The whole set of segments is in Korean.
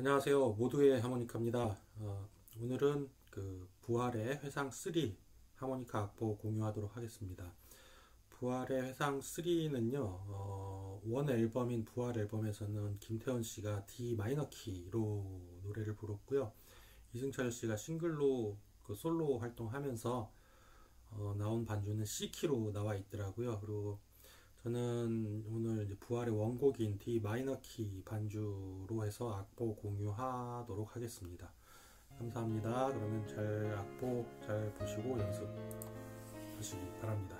안녕하세요. 모두의 하모니카입니다. 오늘은 부활의 회상 3 하모니카 악보 공유하도록 하겠습니다. 부활의 회상 3는요, 원 앨범인 부활 앨범에서는 김태원 씨가 D 마이너 키로 노래를 부르고요. 이승철 씨가 싱글로 솔로 활동하면서 나온 반주는 C 키로 나와 있더라고요. 그리고 저는 오늘 이제 부활의 원곡인 D 마이너 키 반주로 해서 악보 공유하도록 하겠습니다. 감사합니다. 그러면 악보 잘 보시고 연습하시기 바랍니다.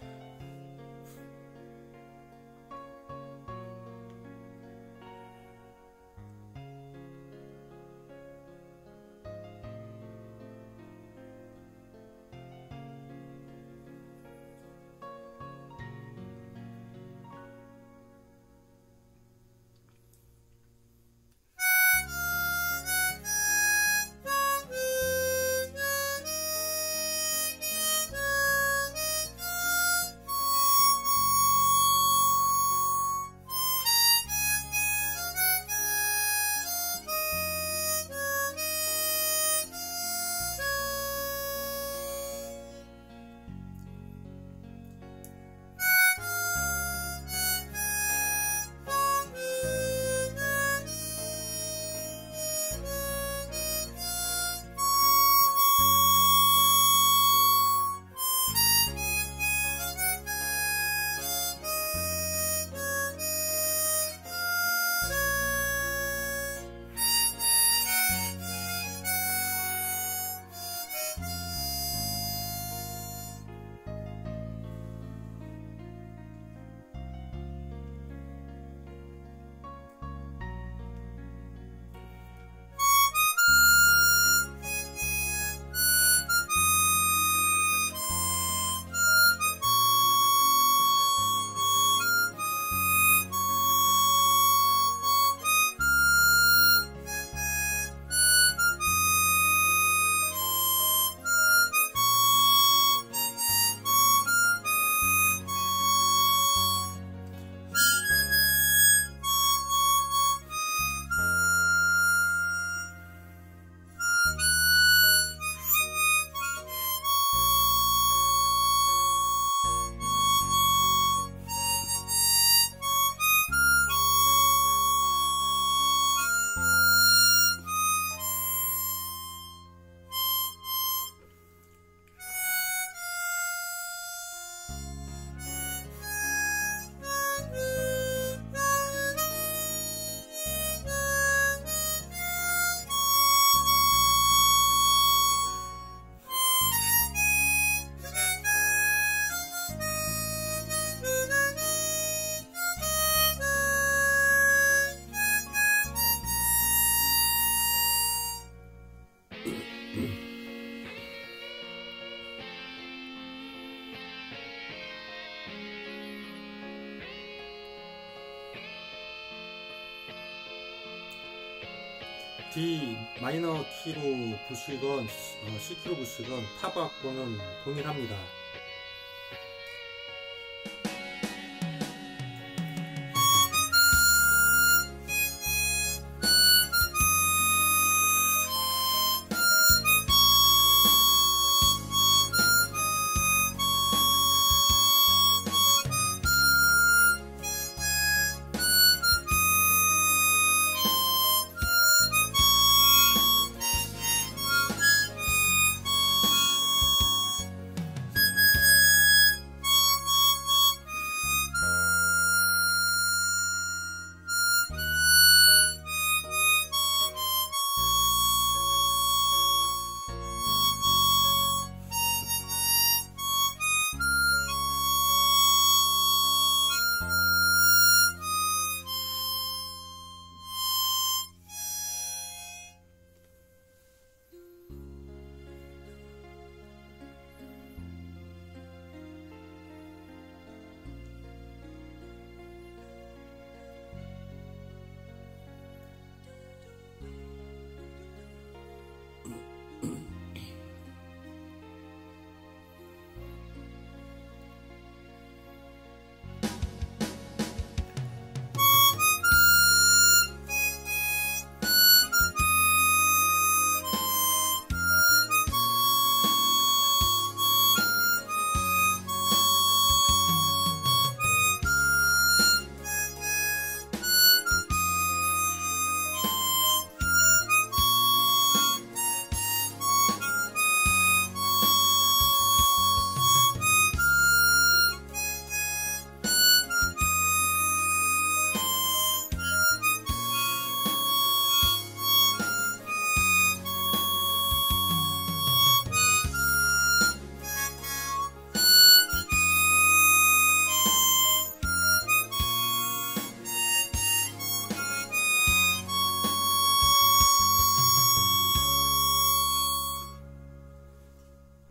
D 마이너 키로 부시건 C 키로 부시건 탑 악보는 동일합니다.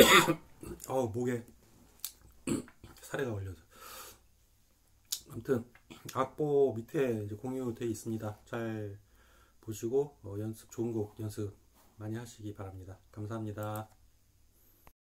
목에 사례가 걸려서. 아무튼 악보 밑에 이제 공유되어 있습니다. 잘 보시고 좋은 곡 연습 많이 하시기 바랍니다. 감사합니다.